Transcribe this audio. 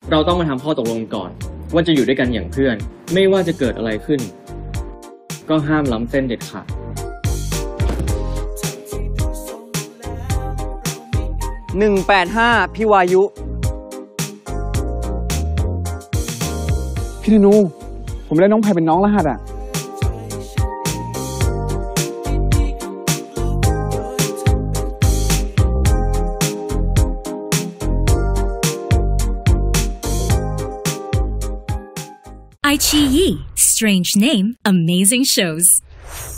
เราต้องมาทำข้อตกลงก่อนว่าจะอยู่ด้วยกันอย่างเพื่อนไม่ว่าจะเกิดอะไรขึ้นก็ห้ามล้ำเส้นเด็ดขาด 185พี่วายุพี่ธนูผมได้น้องแพรเป็นน้องรหัสอ่ะ iQIYI Strange Name Amazing Shows